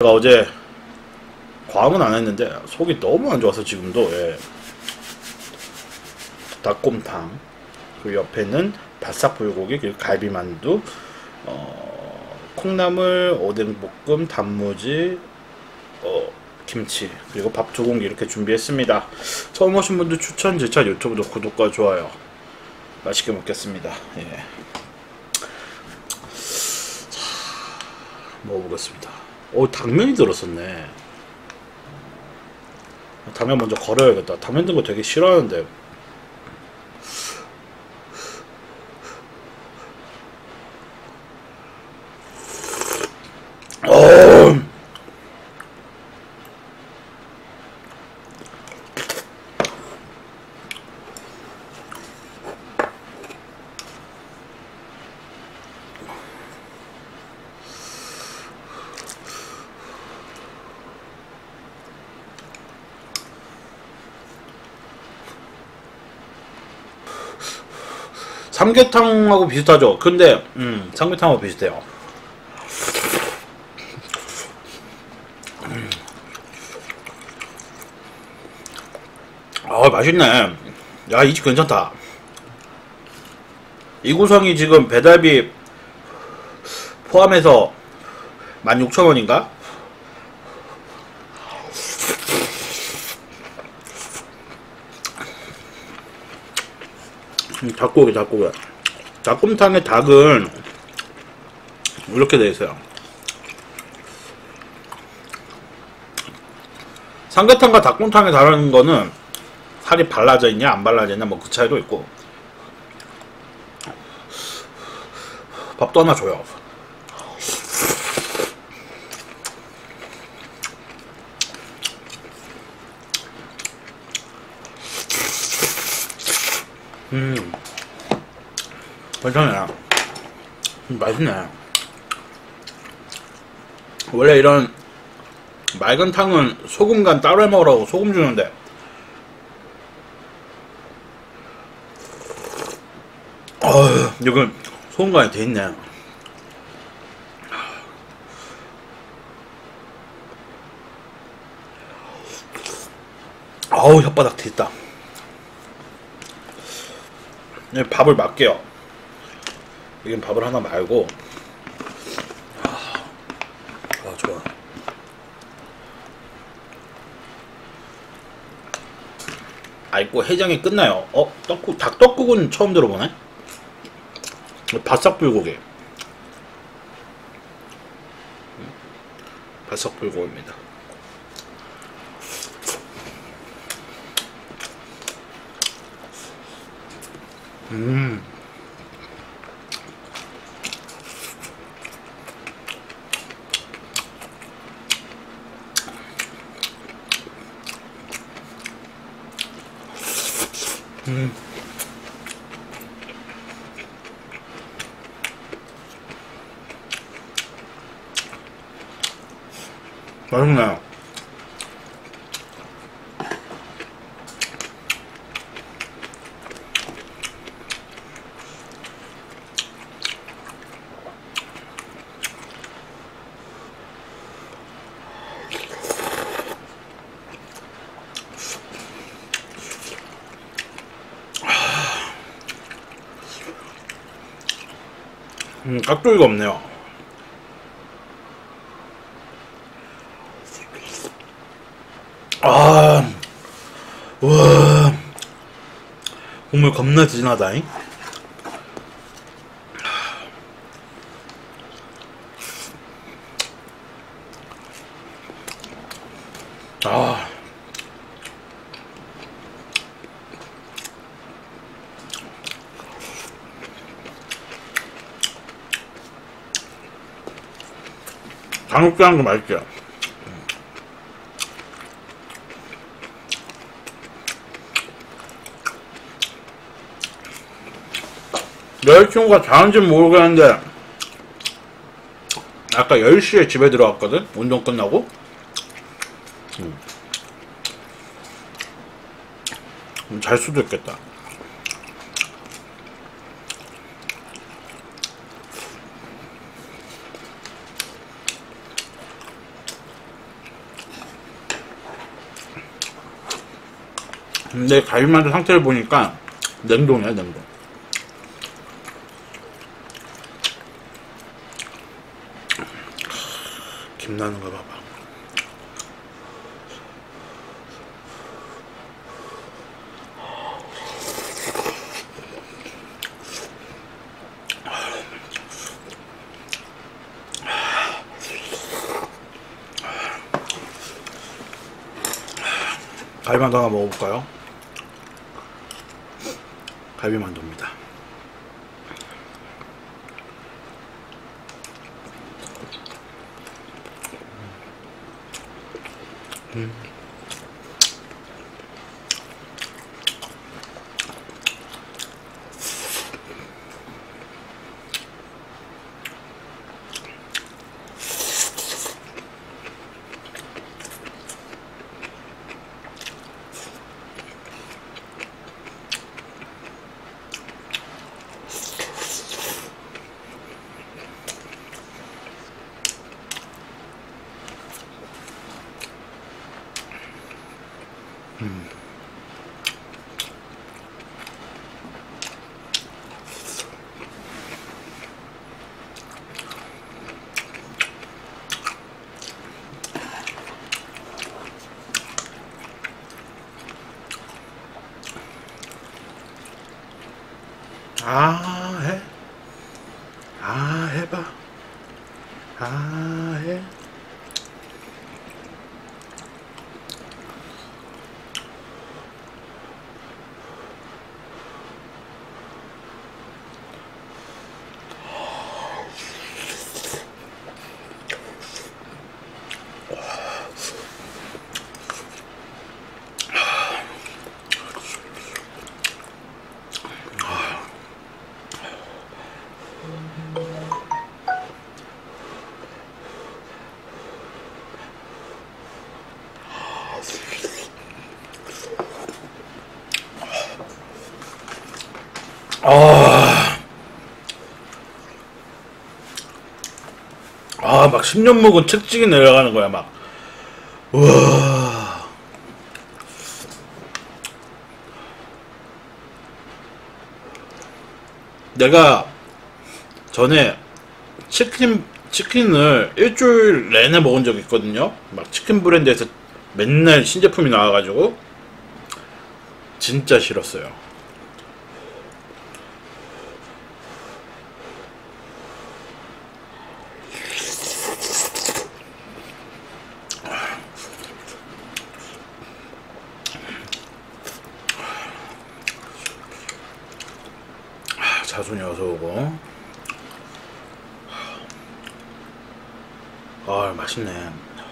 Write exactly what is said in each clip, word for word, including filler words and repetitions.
제가 어제 과음은 안 했는데 속이 너무 안 좋아서 지금도. 예. 닭곰탕, 그 옆에는 바싹 불고기, 그리고 갈비만두, 어, 콩나물, 오뎅볶음, 단무지, 어, 김치, 그리고 밥 두 공기 이렇게 준비했습니다. 처음 오신 분들 추천, 제 차 유튜브도 구독과 좋아요. 맛있게 먹겠습니다. 예. 자, 먹어보겠습니다. 오, 당면이 들었었네. 당면 먼저 걸어야겠다. 당면 든 거 되게 싫어하는데. 어. 삼계탕하고 비슷하죠. 근데 음, 삼계탕하고 비슷해요. 음. 아, 맛있네. 야, 이 집 괜찮다. 이 구성이 지금 배달비 포함해서 만 육천 원인가? 음, 닭고기 닭고기 닭곰탕의 닭은 이렇게 되어있어요. 삼계탕과 닭곰탕의 다른 거는 살이 발라져 있냐 안 발라져 있냐 뭐 그 차이도 있고. 밥도 하나 줘요. 음, 괜찮네. 음, 맛있네. 원래 이런 맑은 탕은 소금간 따로 해 먹으라고 소금 주는데, 어휴, 이건 소금간이 돼 있네. 아우, 혓바닥 뒤있다. 밥을 말게요. 이건 밥을 하나 말고. 아, 좋아. 아이고, 해장이 끝나요. 어? 떡국, 닭떡국은 처음 들어보네? 바싹 불고기. 바싹 불고기입니다. 음. 음. 맛있네. 음, 깍두기가 없네요. 아, 우와, 국물 겁나 진하다잉. 아, 장육장도 맛있죠. 여자친구가 자는지는 모르겠는데 아까 열 시에 집에 들어왔거든? 운동 끝나고. 음. 잘 수도 있겠다. 근데 갈비만두 상태를 보니까 냉동이야, 냉동. 김 나는 거 봐봐. 갈비만두 하나 먹어볼까요? 갈비만두입니다. 음. 음. 아, 해. 아, 해봐. 아, 해. 아, 아, 막 십 년 묵은 책찍이 내려가는 거야, 막. 우와. 내가 전에 치킨, 치킨을 일주일 내내 먹은 적이 있거든요. 막 치킨 브랜드에서 맨날 신제품이 나와가지고. 진짜 싫었어요. 자순이 어서오고. 아, 맛있네.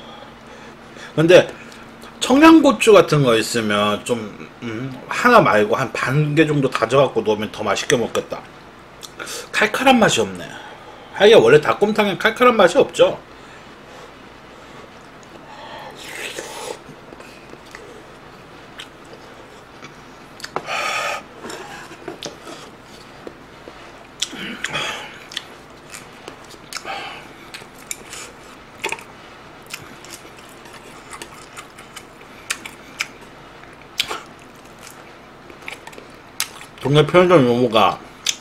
근데 청양고추 같은 거 있으면 좀 음, 하나 말고 한 반 개 정도 다져갖고 넣으면 더 맛있게 먹겠다. 칼칼한 맛이 없네. 하기야 원래 닭곰탕엔 칼칼한 맛이 없죠. 동네 편의점 이모가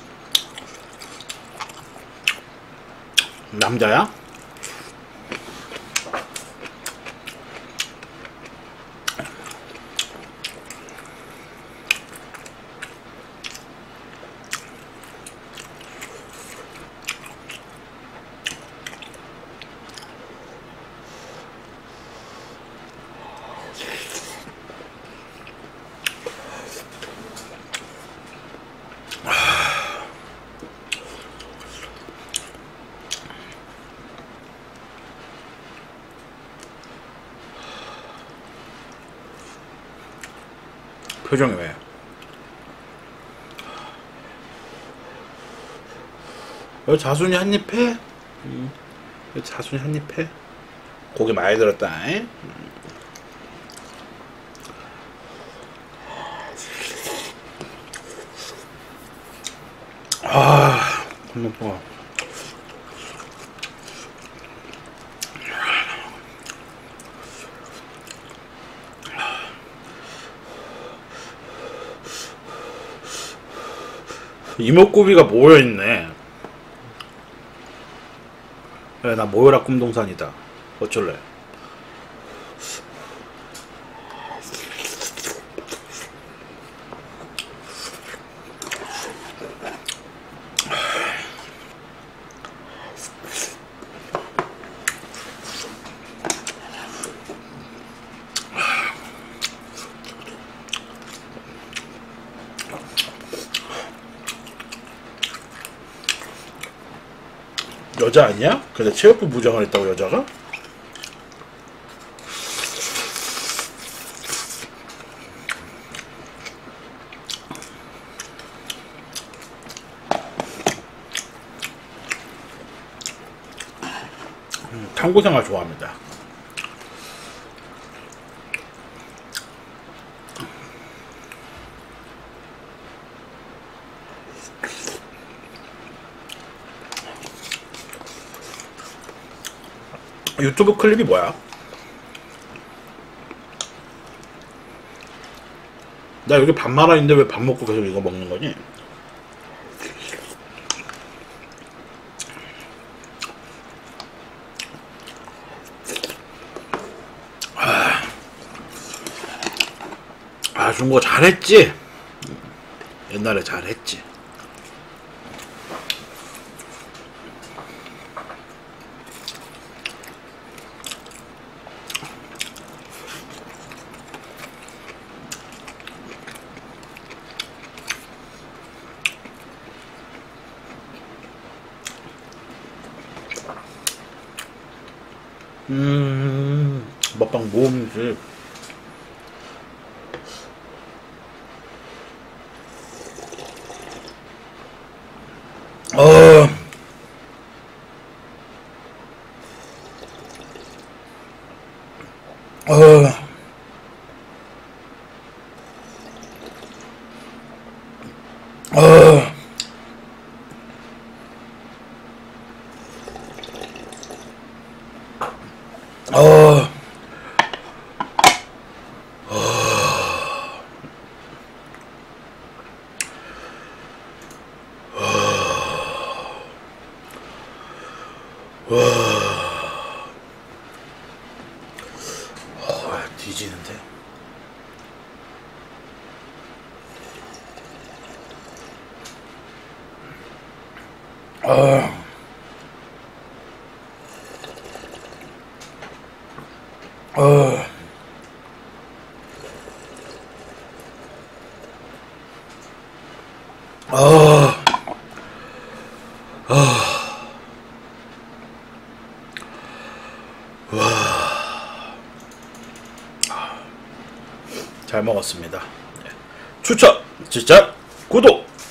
남자야? 표정이 왜? 여 자순이 한입 해? 음. 여 자순이 한입 해? 고기 많이 들었다. 에? 음. 아, 너무 좋아. 이목구비가 모여있네. 그래, 나 모여라 꿈동산이다. 어쩔래. 여자 아니야? 근데 체육부 부장을 했다고 여자가? 음, 탐구생활 좋아합니다. 유튜브 클립이 뭐야? 나 여기 밥 말아 있는데 왜 밥 먹고 계속 이거 먹는 거니? 아, 아 중국어 잘했지? 옛날에 잘했지. 음, 먹방 모음집. 어, 어, 어, 어, 어, 뒤지는데. 어, 어, 어, 잘 먹었습니다. 추천, 진짜 구독.